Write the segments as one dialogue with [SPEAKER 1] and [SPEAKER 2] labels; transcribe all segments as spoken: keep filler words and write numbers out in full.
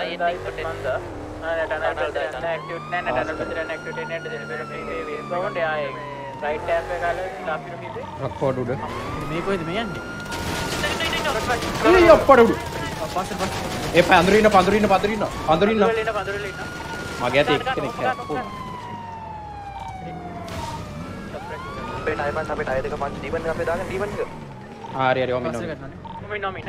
[SPEAKER 1] ආයෙත් එක්කොට මන්ද ආ ටනල් වල දැන් ඇක්ටිව් නෑ නෑ ටනල් වල දැන් ඇක්ටිව් වෙන්නේ නැහැ දෙන පෙර මේ බවුන්ඩ් ආයේ රයිට් ටැප් එක ගාලා අපිට කිව්වේ
[SPEAKER 2] රොක්කෝඩ් උඩ
[SPEAKER 3] මේ කොහෙද මේ යන්නේ
[SPEAKER 2] ඊ අප්පඩ උඩ
[SPEAKER 3] පස්සේ පස්සේ
[SPEAKER 2] ඒ පඳුරින්න පඳුරින්න පඳුරින්න පඳුරින්න
[SPEAKER 1] පඳුරල ඉන්න පඳුරල ඉන්න
[SPEAKER 2] මගේ ඇතේ එක්කෙනෙක් කැප්පු
[SPEAKER 4] අපේ ටයර් පස් අපේ ටයර් දෙක පස් ඩීවන් එක අපේ දාගෙන ඩීවන් එක
[SPEAKER 2] ආ හරි හරි ඔමින්
[SPEAKER 1] ඔමින් ඔමින්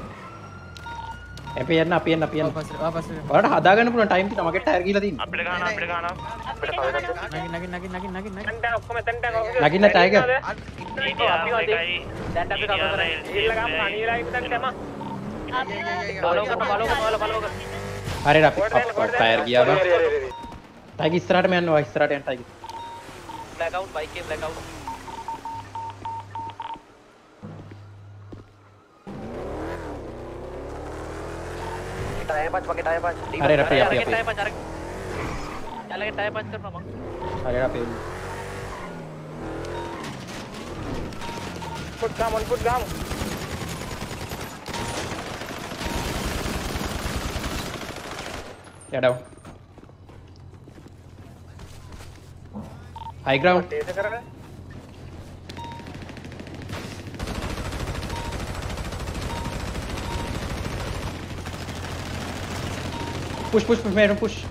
[SPEAKER 2] අපි යන්න අපි යන්න අපි යන්න
[SPEAKER 3] පස්සේ ආ පස්සේ
[SPEAKER 2] ඔයාලට හදාගන්න පුළුවන් ටයිම් තියෙනවා මගේ ටයර් ගිහලා තියෙනවා
[SPEAKER 4] අපිට ගහනවා අපිට ගහනවා අපිට පව ගන්න
[SPEAKER 3] නගින් නගින් නගින් නගින් නගින්
[SPEAKER 1] දැන් ඔක්කොම එතනට
[SPEAKER 2] නගින්න ටයිගර්
[SPEAKER 1] අපි වදේ දැන් අපි කවුද කරන්නේ ඉල්ල ගමු අනිලා ඉපදන් තම බලෝ කරන බලෝ කරන බලෝ කරන
[SPEAKER 2] හරි අපි ටයර් ගියා බං ටයිගර් ඉස්සරහටම යන්න ඔය ඉස්සරහට යන්න ටයිගර්
[SPEAKER 1] බ්ලැක් අවුට් බයික් එකේ බ්ලැක් අවුට්
[SPEAKER 4] ටයර් පස් වගේ ටයර් පස්
[SPEAKER 2] හරි අපි අපි අපි
[SPEAKER 1] ටයර් පස් අර යාලගේ ටයර් පස් කරනවා මං
[SPEAKER 2] හරි අපි
[SPEAKER 1] පුට් ගාම ඔන් පුට් ගාම
[SPEAKER 2] යඩව high ground
[SPEAKER 1] තේස කරන
[SPEAKER 2] push push push man push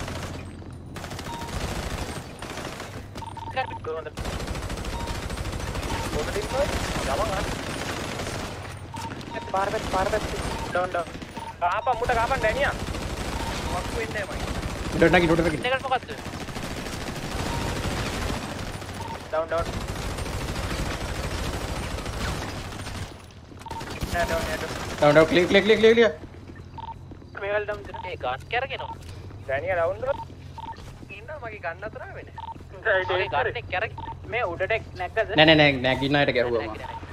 [SPEAKER 1] පාර පැත්ත පාර පැත්ත ඩවුන් ඩවුන් ආපා මුට ගාපන් ඩැනියා වක්කු වෙන්නේ මයි
[SPEAKER 2] ඉඩ නැගි ඉඩ නැගි
[SPEAKER 1] එකට මොකද්ද ඩවුන් ඩවුන් නෑ ඩවුන් නෑ
[SPEAKER 2] down down clear clear clear clear clear
[SPEAKER 1] මේවල ඩවුන් දෙන ඒ ගාස් කරගෙනෝ ඩැනියා ඩවුන් ද ඉන්න මගේ ගන්න අතර වෙන්නේ ඒ ගාස් එක කරගෙන මේ උඩට නැග්ගද
[SPEAKER 2] නෑ නෑ නෑ නැගින්න අයට ගැහුවා